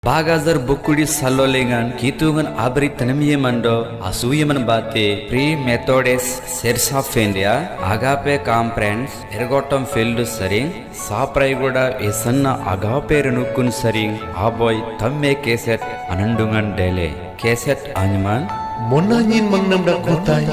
Bagazar bukudi salolengan kitungan abri tanamiye mando asuyeman bate pre methodes sersa fendia agape conference ergotam field saring sapraygoda esanna agape renukun saring aboy tamme keset anandungan dele keset anyaman monanyin mangnamda kotai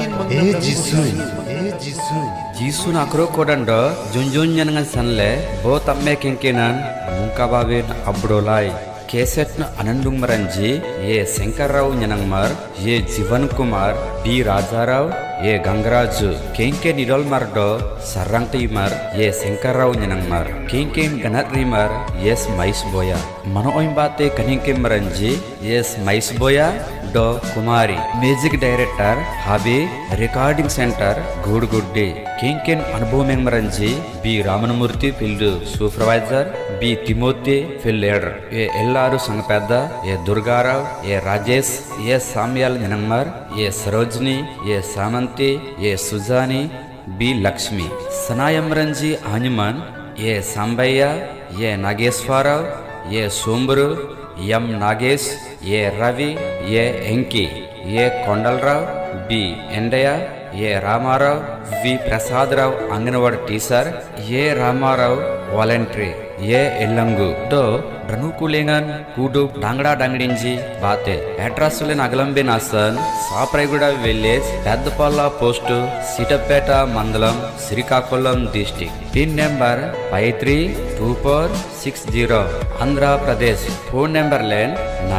jisu nakro kodanda junjun nyangan sanle bo tamme kenkenan mungkababin abdolai cassette न आनंदुंग मरंजी ये शंकर राव ननंगमर ये जीवन Kumar B Rajarao ये गंगराज केंके निरोल मरडो सरंगती मर ये शंकर राव ननंगमर केंके गनत रिमर येस माइस बोया मनो ओइन बाते कनिंके मरंजी येस माइस बोया डो कुमारी म्यूजिक डायरेक्टर हाबी रिकॉर्डिंग सेंटर गुडगुड्डी केंकेन अनुभव में मरंजी B Ramanamurthy field supervisor B Timothy field leader ये एल्लारू संग पेद्द ये दुर्गाराव ये राजेश ये साम्याल ननंगमर ये सरोजनी ये सामंती ये सुजानी बी लक्ष्मी सनायमरंजी आंजमन ये सांबయ్య ये नागेश्वरराव ये सोमबुरु एम नागेश ये रवि ये एंकी ये कोंडलराव बी एंडया ये रामाराव वी प्रसादराव अंगनवाड़ी टीचर ये रामाराव वॉलंटरी ये एल्लंगु दो ड्रनुकुलेंगन कुडु डांगड़ा डांगड़िंजी बाते एड्रेस अगलंबे नासन Saprayaguda village Peddapalla post Sitapet mandalam Srikakulam district pin number 532460 Andhra Pradesh phone number लेन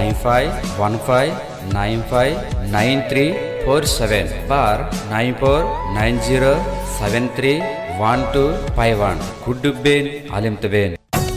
9515959347 बार 9490731251 कुड्डुबेन आलिमतबेन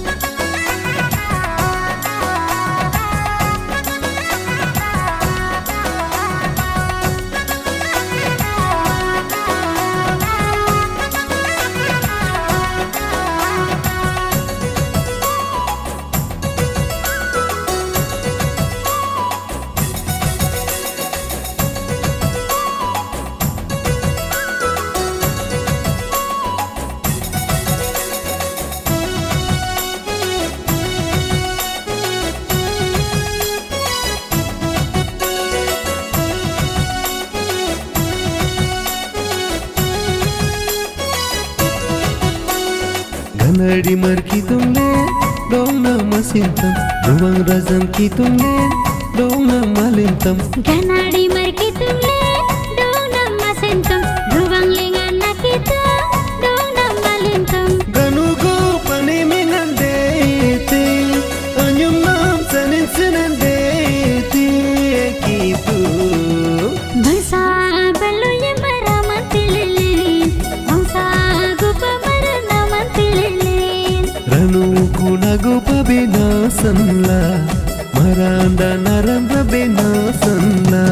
Ganadi mar kitungle dong na masintam ruang razam kitungle dong na malintam Ganadi mar kitungle dong na masintam ruang lingan na kita dong na malintam ganugo pane menande te anyum nam sanin sinande te kitu bangsa baluye maramantilile bangsa gupa maranamantilile ranu kunago pabena sanla maranda naranda bena sanla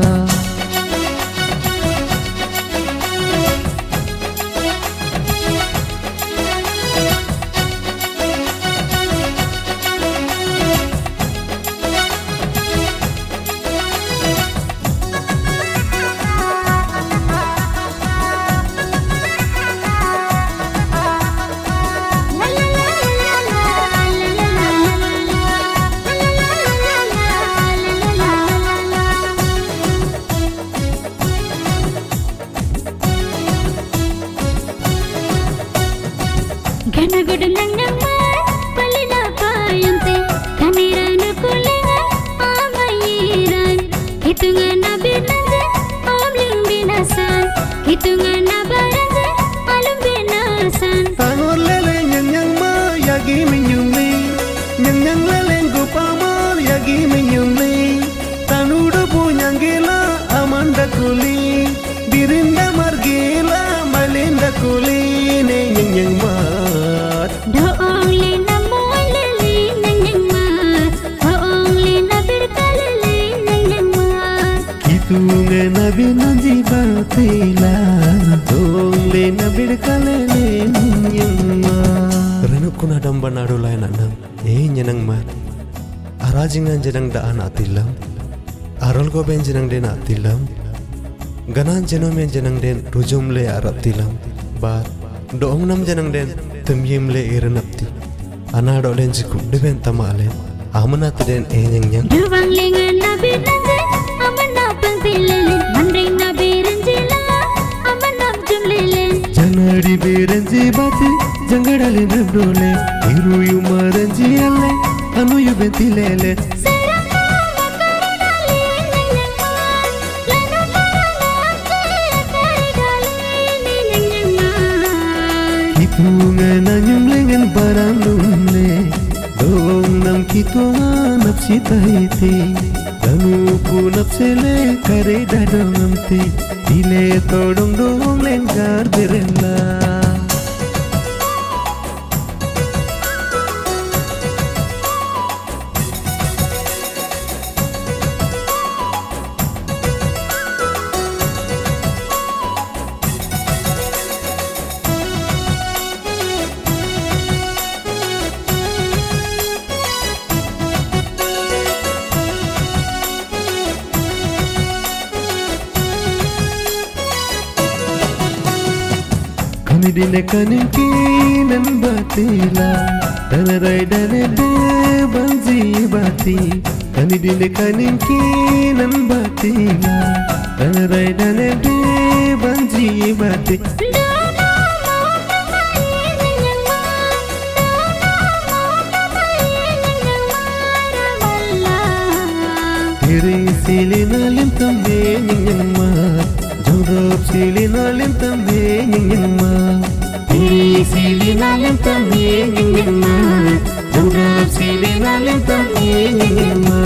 Ganagudu nangamar palina payante kaniranu kulengan amayiran hitungan nabinanze omling binasan hitungan nabaranze alum binasan tanur lele nyang ma yagi minyumi nyang lele gopamar yagi minyumi tanudu punyangila amanda kuli dirinda margila malinda kuli ne nyang ma doong lina moileli nanyang mar doong lina birkaleli nanyang mar kitunge nabi nanji batila doong lina birkaleli nanyang mar renukuna damba nadu lain anam nyanang mar arajingan jenang daan atilam arol ko ben jenang den atilam ganan jenomen jenang den rujumle aratilam bar doong nam jenang den temyimle irenapti anado len jiku deben tamalen amana teden yang Duwang lengan nabi nanti amana pengtilele mandring nabi renjila amana jumlele janadi berenji bati jangadale nabdole iruyu maranji alle anu yu bentilele Kitunga na nyumlengan barandune dong nam kitunga napsi taite danu ku napsele kare dadamte dile todong dong lengar berela Dine kaninki nan batila danarai dane de banzi bati kani dine kaninki nan batila danarai dane de banzi bati Tiri silina lim tambe nyingma Jorop silina lim tambe nyingma Tiri silina lim tambe nyingma Jorop silina lim tambe nyingma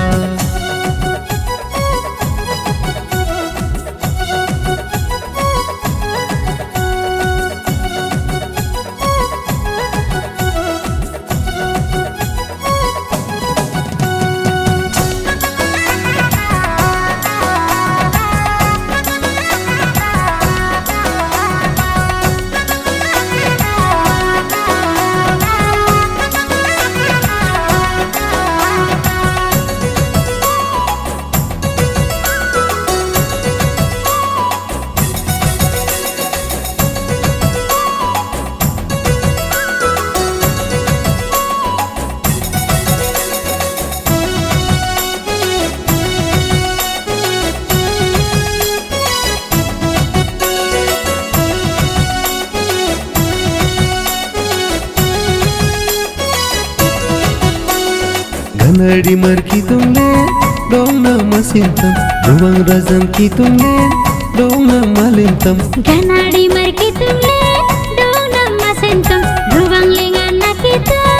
Ganadi mar kitungle dong na masintam duwang razam kitungle dong na malintam Ganadi mar kitungle dong na masentam duwang lengan nakitu